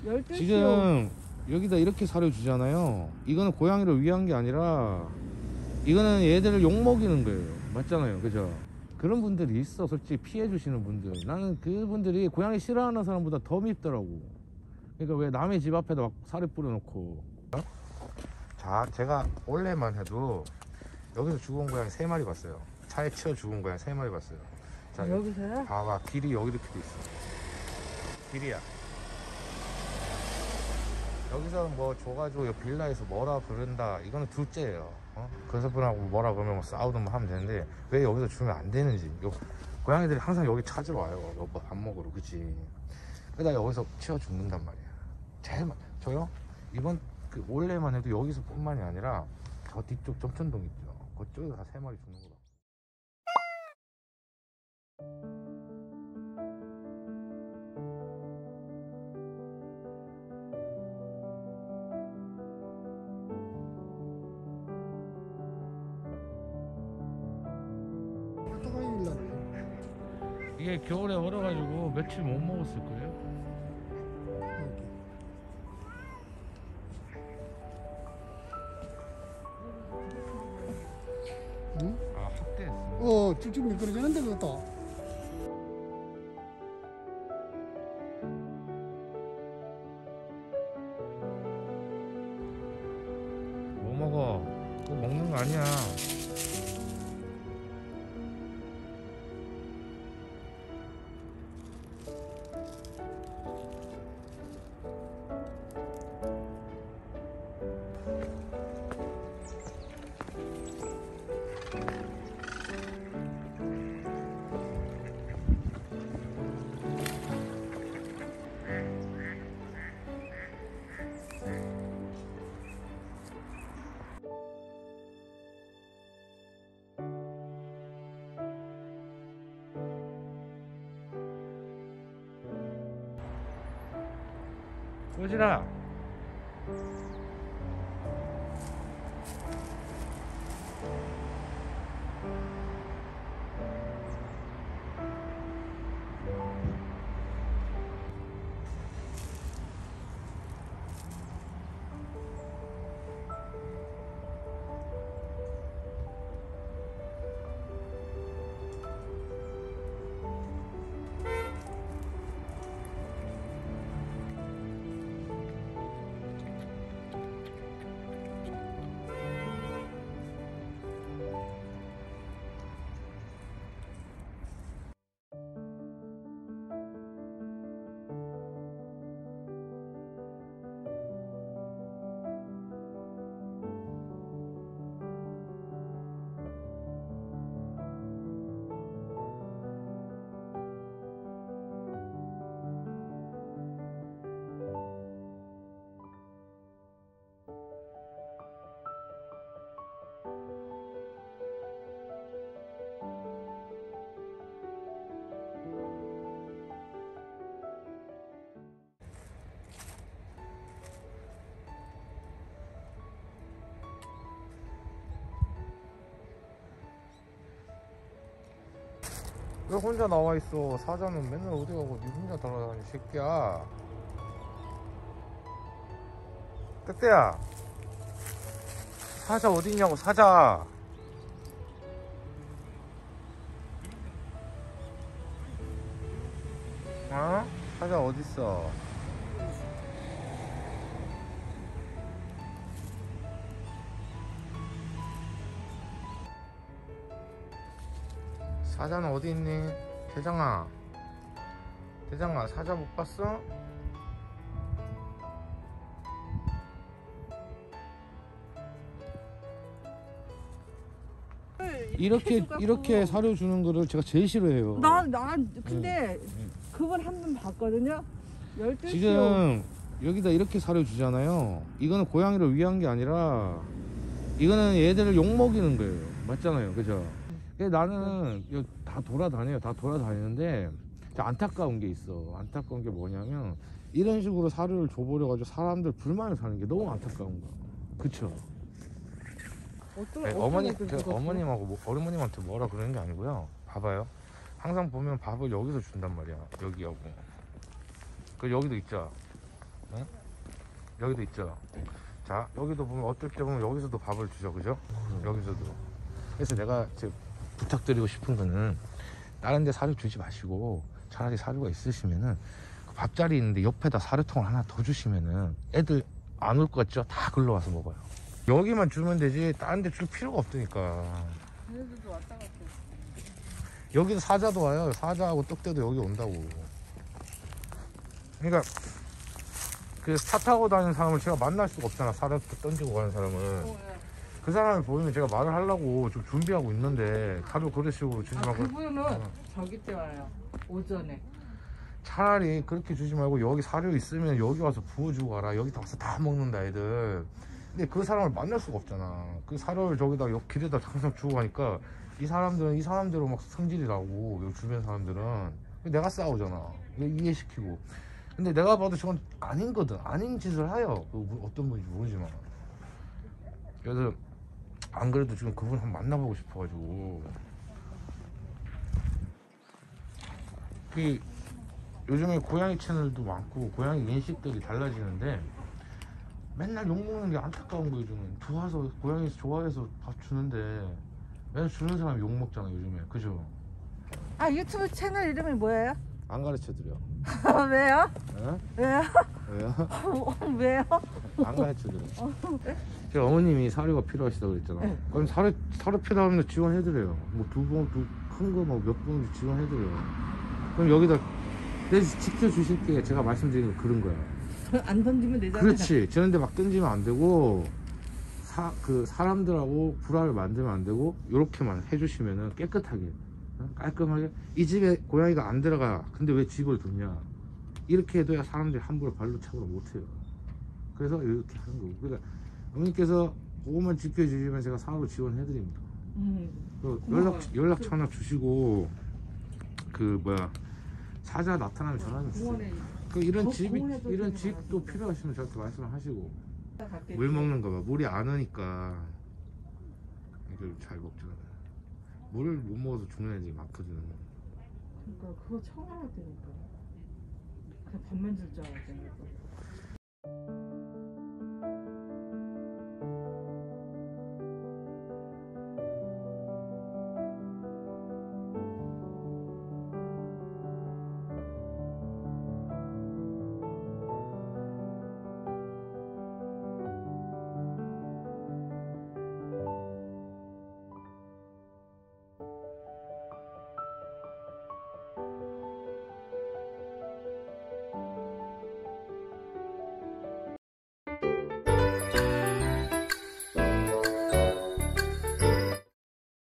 지금 여기다 이렇게 사료 주잖아요. 이거는 고양이를 위한 게 아니라 이거는 얘들을 욕먹이는 거예요. 맞잖아요, 그죠? 그런 분들이 있어. 솔직히 피해 주시는 분들. 나는 그분들이 고양이 싫어하는 사람보다 더 밉더라고. 그러니까 왜 남의 집 앞에다 막 사료 뿌려놓고. 자, 제가 원래만 해도 여기서 죽은 고양이 3마리 봤어요. 차에 치여 죽은 고양이 3마리 봤어요. 자, 여기서요? 봐봐, 길이 여기 이렇게 돼 있어. 길이야. 여기서 뭐 줘가지고 빌라에서 뭐라 그런다, 이거는 둘째예요. 그래서 분하고 뭐라 그러면 뭐 싸우든 뭐 하면 되는데 왜 여기서 주면 안 되는지. 고양이들이 항상 여기 찾으러 와요. 뭐 밥 먹으러. 그치? 그러다 여기서 치워 죽는단 말이야. 저요 이번 그 올해만 해도 여기서 뿐만이 아니라 저 뒤쪽 점천동 있죠, 그쪽에서 다 3마리 죽는 거다. 이게 겨울에 얼어가지고 며칠 못 먹었을 거예요. 응? 아, 확대했어. 쭉쭉 미끄러지는데 그것도. 뭐 먹어? 그거 먹는 거 아니야. 꼬지라. 왜 혼자 나와 있어? 사자는 맨날 어디 가고 니 혼자 돌아다니, 새끼야. 뜨뜨야, 사자 어디 있냐고. 사자. 어? 사자 어디 있어? 사자는 어디 있니? 대장아, 대장아, 사자 못 봤어? 이렇게 사료 주는 거를 제가 제일 싫어해요. 난 근데 그걸 한 번 봤거든요. 12시요. 지금 여기다 이렇게 사료 주잖아요. 이거는 고양이를 위한 게 아니라 이거는 얘들을 욕먹이는 거예요. 맞잖아요, 그죠? 나는 다 돌아다녀요. 다 돌아다니는데 안타까운 게 있어. 안타까운 게 뭐냐면 이런 식으로 사료를 줘버려 가지고 사람들 불만을 사는 게 너무 안타까운 거야. 그쵸? 어머님하고 어머님한테 뭐라 그러는 게 아니고요. 봐봐요, 항상 보면 밥을 여기서 준단 말이야. 여기하고 그 여기도 있죠. 응? 여기도 있죠. 자, 여기도 보면 어떨 때 보면 여기서도 밥을 주죠, 그죠? 여기서도. 그래서 내가 지금 부탁드리고 싶은 거는 다른 데 사료 주지 마시고 차라리 사료가 있으시면은 그 밥자리 있는데 옆에다 사료통을 하나 더 주시면은 애들 안 올 것 같죠? 다 글로 와서 먹어요. 여기만 주면 되지 다른 데 줄 필요가 없으니까. 얘네들도 왔다 갔다. 여기도 사자도 와요. 사자하고 떡대도 여기 온다고. 그러니까 그 차 타고 다니는 사람을 제가 만날 수가 없잖아. 사료 던지고 가는 사람을. 예. 그 사람을 보면 제가 말을 하려고 좀 준비하고 있는데 사료 그런 식으로 주지 아, 말고. 그분은 저기 때 와요. 오전에. 차라리 그렇게 주지 말고 여기 사료 있으면 여기 와서 부어주고 가라. 여기 와서 다 먹는다 애들. 근데 그 사람을 만날 수가 없잖아. 그 사료를 저기다 옆 길에다 항상 주고 가니까 이 사람들은 이 사람대로 막 성질이 나고 여기 주변 사람들은 내가 싸우잖아. 이해시키고. 근데 내가 봐도 저건 아닌거든. 아닌 짓을 해요. 어떤 분인지 모르지만. 그래서 안 그래도 지금 그분 한번 만나보고 싶어가지고. 그 요즘에 고양이 채널도 많고 고양이 인식들이 달라지는데 맨날 욕먹는 게 안타까운 거예요. 요즘은 좋아서 고양이 좋아해서 밥 주는데 맨날 주는 사람이 욕먹잖아 요즘에. 그죠? 아, 유튜브 채널 이름이 뭐예요? 안 가르쳐드려. 왜요? 어? 왜요? 왜요? 왜요? 안 가르쳐드려. 제가 어머님이 사료가 필요하시다고 그랬잖아. 그럼 사료 필요하면 지원해드려요. 뭐 큰 거 뭐 몇 봉지 지원해드려요. 그럼 여기다 내 지켜주실게. 제가 말씀드린 거 그런 거야. 안 던지면 되잖아요. 그렇지. 저런데 막 던지면 안 되고 사람들하고 불화를 만들면 안 되고 요렇게만 해주시면은 깨끗하게 깔끔하게 이 집에 고양이가 안 들어가. 근데 왜 집을 뒀냐. 이렇게 해둬야 사람들이 함부로 발로 차고 못해요. 그래서 이렇게 하는 거고. 그러니까 어머니께서 그것만 지켜주시면 제가 사업을 지원해드립니다. 그 연락처 하나 주시고 그 뭐야 사자 나타나면 전화 주세요. 공원에 그 이런 공원에도 이런 되게 집도 많아요. 필요하시면 저한테 말씀을 하시고. 갈게. 물 먹는 거 봐. 물이 안 오니까 이걸 잘 먹잖아. 물을 못 먹어서 죽는 애들이 많거든. 그러니까 그거 처음 알았다니까. 그냥 밥만 줄 줄 알았잖아요.